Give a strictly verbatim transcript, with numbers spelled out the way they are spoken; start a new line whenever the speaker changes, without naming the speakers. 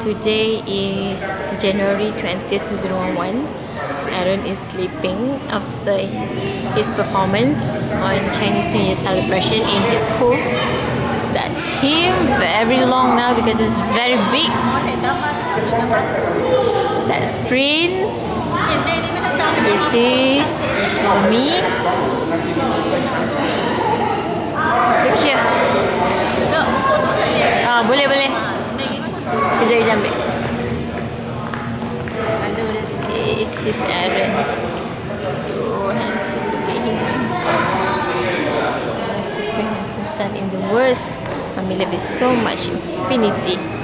Today is January twentieth, two thousand eleven. Aaron is sleeping after his performance on Chinese New Year celebration in his school. That's him very long now because it's very big. That's Prince. This is me. Look here. Ah, boleh boleh. Kejap kejap ambil. This is Aaron. So handsome. Look at him. The super handsome son in the world. Mummy love you so much. Infinity.